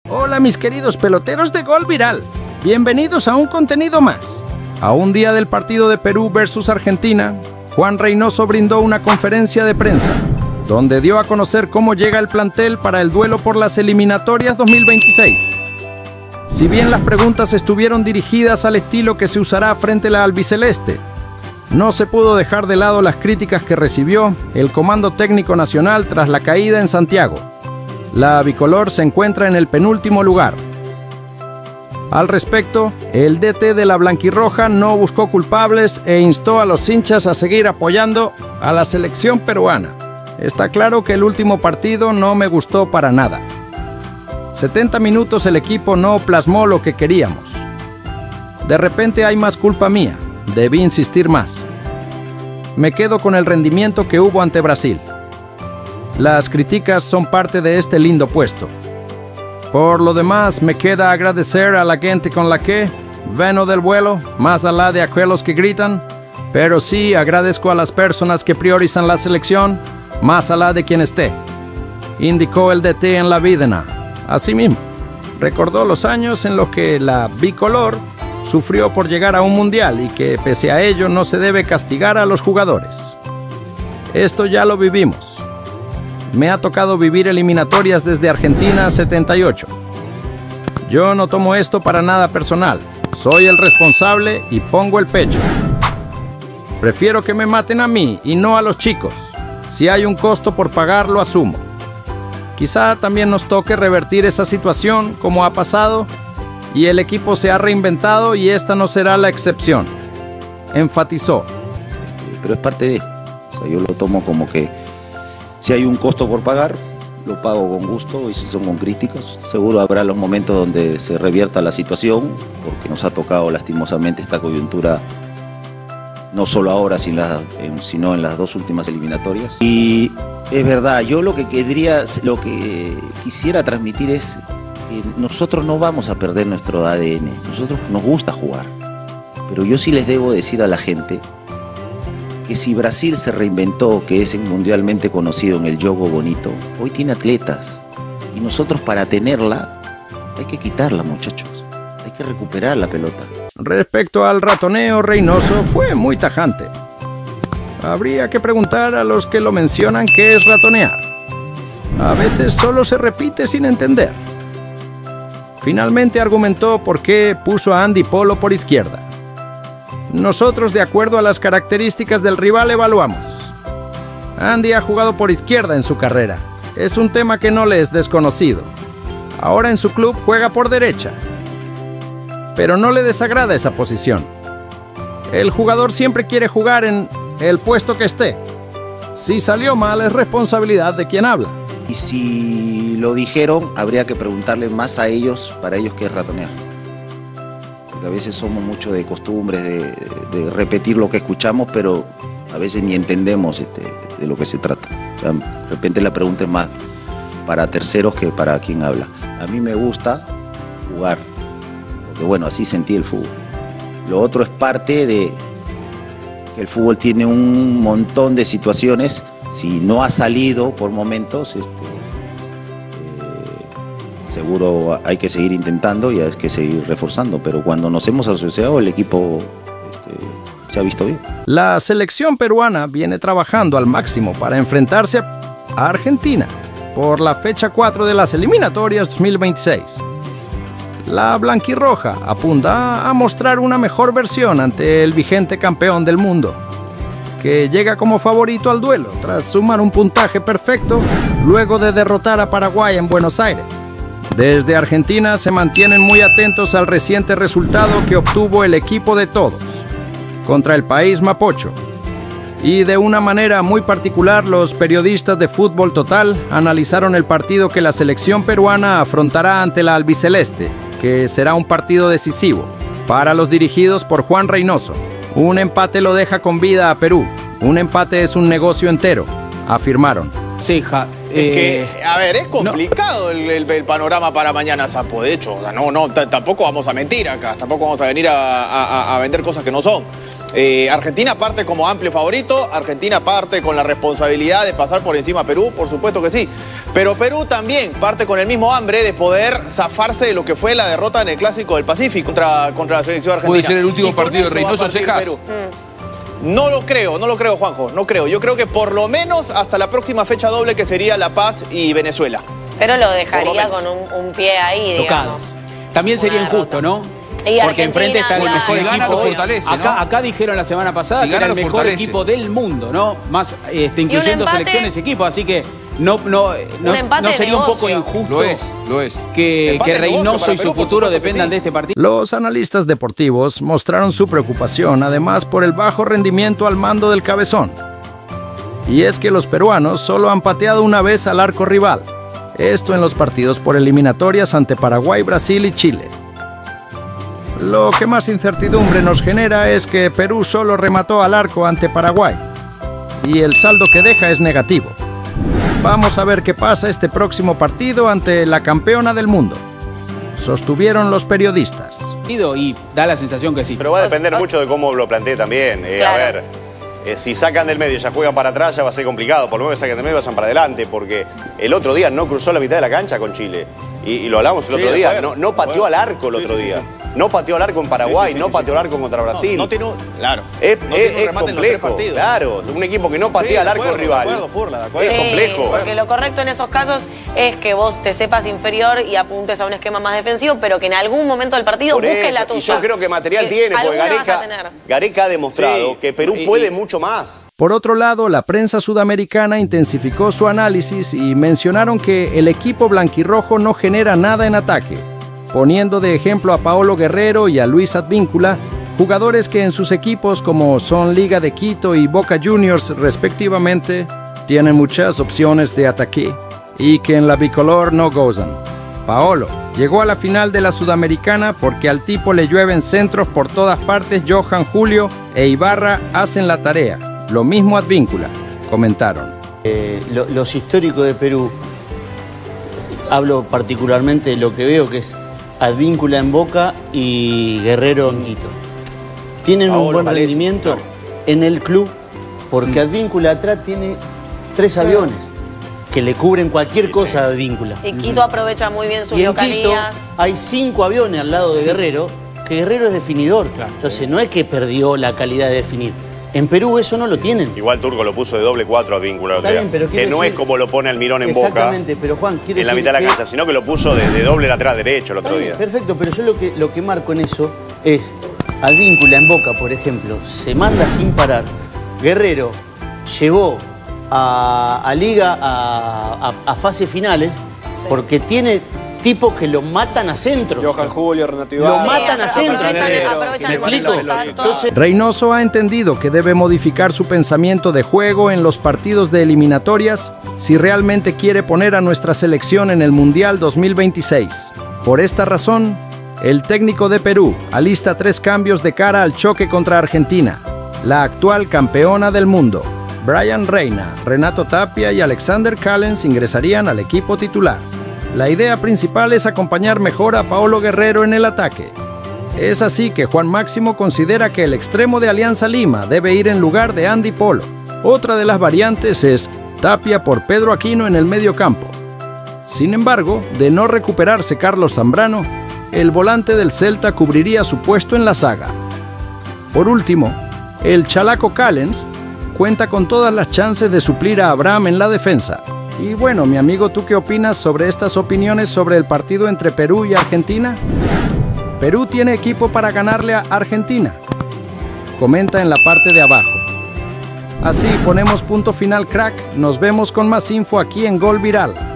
Hola mis queridos peloteros de Gol Viral, bienvenidos a un contenido más. A un día del partido de Perú versus Argentina, Juan Reynoso brindó una conferencia de prensa, donde dio a conocer cómo llega el plantel para el duelo por las eliminatorias 2026. Si bien las preguntas estuvieron dirigidas al estilo que se usará frente a la albiceleste, no se pudo dejar de lado las críticas que recibió el Comando Técnico Nacional tras la caída en Santiago. La bicolor se encuentra en el penúltimo lugar. Al respecto, el DT de la blanquirroja no buscó culpables e instó a los hinchas a seguir apoyando a la selección peruana. Está claro que el último partido no me gustó para nada. 70 minutos el equipo no plasmó lo que queríamos. De repente hay más culpa mía, debí insistir más. Me quedo con el rendimiento que hubo ante Brasil. Las críticas son parte de este lindo puesto. Por lo demás, me queda agradecer a la gente con la que vengo del vuelo, más allá de aquellos que gritan, pero sí agradezco a las personas que priorizan la selección, más allá de quien esté, indicó el DT en la videna. Asimismo, recordó los años en los que la bicolor sufrió por llegar a un mundial y que pese a ello no se debe castigar a los jugadores. Esto ya lo vivimos. Me ha tocado vivir eliminatorias desde Argentina 78. Yo no tomo esto para nada personal. Soy el responsable y pongo el pecho. Prefiero que me maten a mí y no a los chicos. Si hay un costo por pagar, lo asumo. Quizá también nos toque revertir esa situación como ha pasado y el equipo se ha reinventado y esta no será la excepción, enfatizó. Pero es parte de, o sea, yo lo tomo como que si hay un costo por pagar, lo pago con gusto y si son con críticas, seguro habrá los momentos donde se revierta la situación, porque nos ha tocado lastimosamente esta coyuntura, no solo ahora, sino en las dos últimas eliminatorias. Y es verdad, yo lo que quisiera transmitir es que nosotros no vamos a perder nuestro ADN, nosotros nos gusta jugar, pero yo sí les debo decir a la gente que si Brasil se reinventó, que es mundialmente conocido en el juego bonito, hoy tiene atletas. Y nosotros para tenerla, hay que quitarla, muchachos. Hay que recuperar la pelota. Respecto al ratoneo, Reynoso fue muy tajante. Habría que preguntar a los que lo mencionan qué es ratonear. A veces solo se repite sin entender. Finalmente argumentó por qué puso a Andy Polo por izquierda. Nosotros, de acuerdo a las características del rival, evaluamos. Andy ha jugado por izquierda en su carrera. Es un tema que no le es desconocido. Ahora en su club juega por derecha. Pero no le desagrada esa posición. El jugador siempre quiere jugar en el puesto que esté. Si salió mal, es responsabilidad de quien habla. Y si lo dijeron, habría que preguntarle más a ellos, para ellos qué es ratonear. Porque a veces somos mucho de costumbres, de repetir lo que escuchamos, pero a veces ni entendemos de lo que se trata. O sea, de repente la pregunta es más para terceros que para quien habla. A mí me gusta jugar, porque bueno, así sentí el fútbol. Lo otro es parte de que el fútbol tiene un montón de situaciones. Si no ha salido por momentos, seguro hay que seguir intentando y hay que seguir reforzando, pero cuando nos hemos asociado el equipo se ha visto bien. La selección peruana viene trabajando al máximo para enfrentarse a Argentina por la fecha 4 de las eliminatorias 2026. La blanquirroja apunta a mostrar una mejor versión ante el vigente campeón del mundo, que llega como favorito al duelo tras sumar un puntaje perfecto luego de derrotar a Paraguay en Buenos Aires. Desde Argentina se mantienen muy atentos al reciente resultado que obtuvo el equipo de todos contra el país mapocho. Y de una manera muy particular, los periodistas de Fútbol Total analizaron el partido que la selección peruana afrontará ante la albiceleste, que será un partido decisivo para los dirigidos por Juan Reynoso. Un empate lo deja con vida a Perú. Un empate es un negocio entero, afirmaron. Sí, es que, a ver, es complicado el panorama para mañana, Sapo. De hecho, tampoco vamos a mentir acá. Tampoco vamos a venir a vender cosas que no son. Argentina parte como amplio favorito. Argentina parte con la responsabilidad de pasar por encima a Perú, por supuesto que sí. Pero Perú también parte con el mismo hambre de poder zafarse de lo que fue la derrota en el Clásico del Pacífico contra la selección argentina. Puede ser el último partido de Reynoso Cejas. No lo creo, Juanjo, no creo. Yo creo que por lo menos hasta la próxima fecha doble, que sería La Paz y Venezuela. Pero lo dejaría con un pie ahí, digamos. También sería injusto, ¿no? Porque enfrente está el mejor equipo. Acá dijeron la semana pasada que era el mejor equipo del mundo, ¿no? Más incluyendo selecciones y equipos, así que no sería un poco injusto. Lo es. Que Reynoso y su futuro dependan de este partido. Los analistas deportivos mostraron su preocupación, además, por el bajo rendimiento al mando del cabezón. Y es que los peruanos solo han pateado una vez al arco rival. Esto en los partidos por eliminatorias ante Paraguay, Brasil y Chile. Lo que más incertidumbre nos genera es que Perú solo remató al arco ante Paraguay. Y el saldo que deja es negativo. Vamos a ver qué pasa este próximo partido ante la campeona del mundo, sostuvieron los periodistas. Y da la sensación que sí. Pero va a depender mucho de cómo lo plantee también. A ver, si sacan del medio y ya juegan para atrás, ya va a ser complicado. Por lo menos que saquen del medio y vayan para adelante, porque el otro día no cruzó la mitad de la cancha con Chile. Y lo hablamos el otro día. No pateó al arco el otro día. No pateó al arco en Paraguay, no pateó al arco contra Brasil. No tiene un es complejo, claro. Un equipo que no patea al arco rival. Es complejo. Porque lo correcto en esos casos es que vos te sepas inferior y apuntes a un esquema más defensivo, pero que en algún momento del partido busques la tuya. Y yo creo que material tiene, porque Gareca ha demostrado que Perú puede mucho más. Por otro lado, la prensa sudamericana intensificó su análisis y mencionaron que el equipo blanquirrojo no genera nada en ataque, poniendo de ejemplo a Paolo Guerrero y a Luis Advíncula, jugadores que en sus equipos, como son Liga de Quito y Boca Juniors respectivamente, tienen muchas opciones de ataque y que en la bicolor no gozan. Paolo llegó a la final de la Sudamericana porque al tipo le llueven centros por todas partes. Johan Julio e Ibarra hacen la tarea. Lo mismo Advíncula, comentaron. Los históricos de Perú, hablo particularmente de lo que veo, que es Advíncula en Boca y Guerrero en Quito. Tienen un buen rendimiento en el club porque Advíncula atrás tiene 3 aviones que le cubren cualquier cosa a Advíncula. Y Quito aprovecha muy bien sus localías. Y en Quito hay 5 aviones al lado de Guerrero, que Guerrero es definidor. Entonces no es que perdió la calidad de definir. En Perú eso no lo tienen. Igual Turco lo puso de doble 4 a Advíncula. Que no es como lo pone Almirón en Boca. Exactamente, pero Juan, en la mitad de la cancha, sino que lo puso de doble lateral derecho el otro día. Perfecto, pero yo lo que marco en eso es Advíncula en Boca, por ejemplo, se manda sin parar. Guerrero llevó a Liga a fases finales porque tiene tipos que lo matan a centros. Johan Julio, Renato Ibarra. Lo matan a centros. Aprovechan el momento exacto. Reynoso ha entendido que debe modificar su pensamiento de juego en los partidos de eliminatorias si realmente quiere poner a nuestra selección en el Mundial 2026. Por esta razón, el técnico de Perú alista 3 cambios de cara al choque contra Argentina, la actual campeona del mundo. Brian Reina, Renato Tapia y Alexander Callens ingresarían al equipo titular. La idea principal es acompañar mejor a Paolo Guerrero en el ataque. Es así que Juan Máximo considera que el extremo de Alianza Lima debe ir en lugar de Andy Polo. Otra de las variantes es Tapia por Pedro Aquino en el medio campo. Sin embargo, de no recuperarse Carlos Zambrano, el volante del Celta cubriría su puesto en la zaga. Por último, el chalaco Callens cuenta con todas las chances de suplir a Abraham en la defensa. Y bueno, mi amigo, ¿tú qué opinas sobre estas opiniones sobre el partido entre Perú y Argentina? ¿Perú tiene equipo para ganarle a Argentina? Comenta en la parte de abajo. Así ponemos punto final, crack. Nos vemos con más info aquí en Gol Viral.